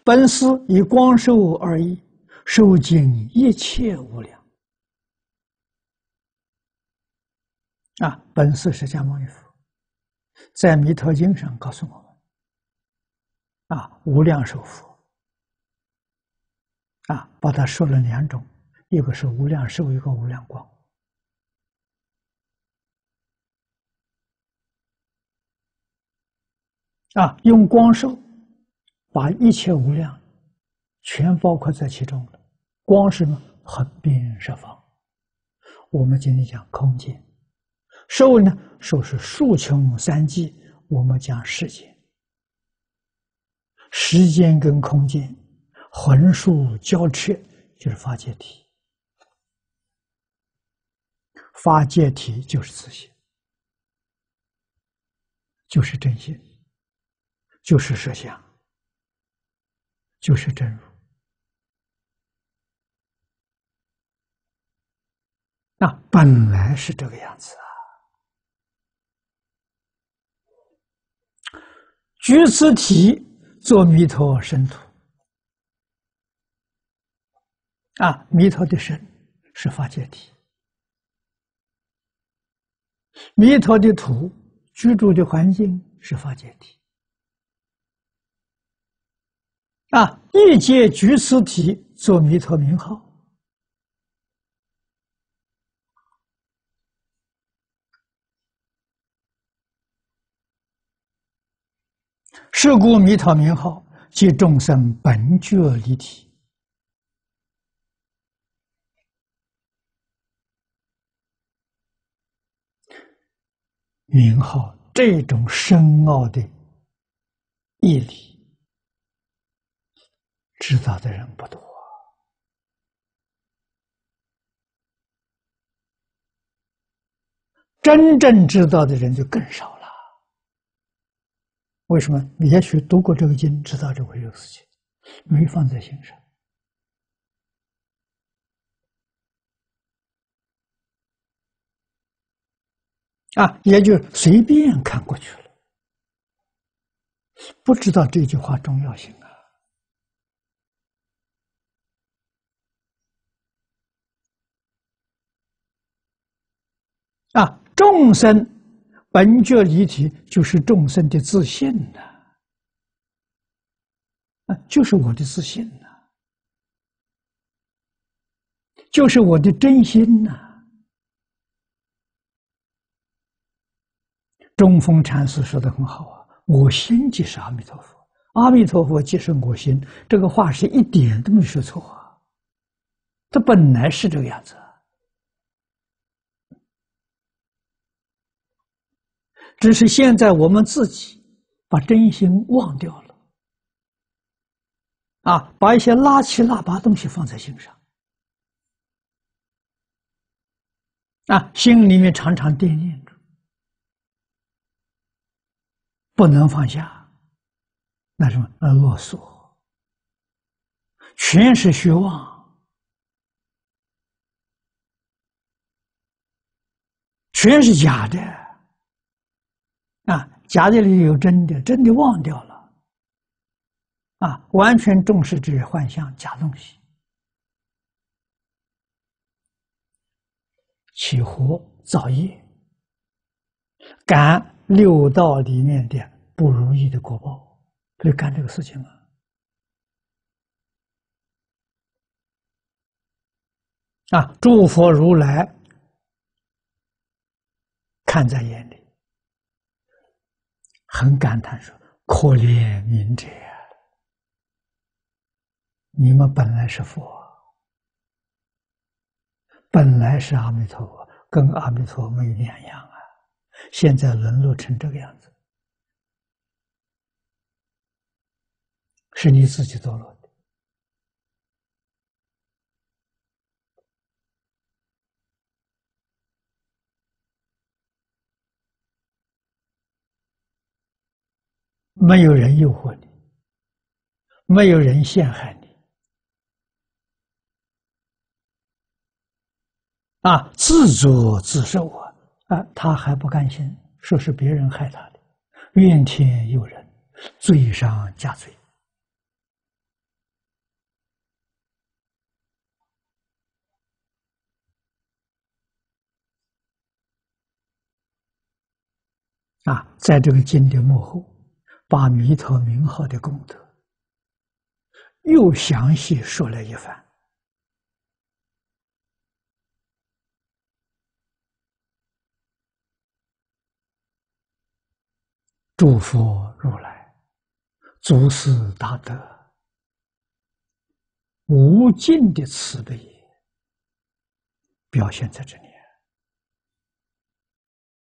本师以光寿而已，受尽一切无量。本师释迦牟尼佛在《弥陀经》上告诉我们，无量寿佛，把它说了两种，一个是无量寿，一个无量光。用光寿把一切无量全包括在其中了。光是呢，横遍十方。我们今天讲空间，寿呢，寿是数穷三际，我们讲世间。时间跟空间横竖交彻，就是法界体。法界体就是自性，就是真心，就是实相，就是真如。本来是这个样子具此体作弥陀身土。弥陀的身是法界体，弥陀的土居住的环境是法界体。一切具此体作弥陀名号。是故弥陀名号即众生本觉离体。名号这种深奥的义理，知道的人不多。真正知道的人就更少了。为什么？也许读过这个经，知道这回事情，没放在心上。也就随便看过去了，不知道这句话重要性众生本觉离体，就是众生的自信就是我的自信就是我的真心中峰禅师说的很好我心即是阿弥陀佛，阿弥陀佛即是我心，这个话是一点都没说错它本来是这个样子只是现在我们自己把真心忘掉了把一些拉七拉八东西放在心上心里面常常惦念着，不能放下，那什么啰嗦，全是虚妄，全是假的假的里有真的，真的忘掉了完全重视这些幻象假东西，起火造业，感六道里面的不如意的果报，可以干这个事情诸佛如来看在眼里，很感叹说：“可怜悯者呀，你们本来是佛，本来是阿弥陀佛，跟阿弥陀佛没两样现在沦落成这个样子，是你自己堕落的。”没有人诱惑你，没有人陷害你自作自受他还不甘心，说是别人害他的，怨天尤人，罪上加罪在这个经的幕后，把弥陀名号的功德又详细说了一番。诸佛如来诸事大德，无尽的慈悲表现在这里。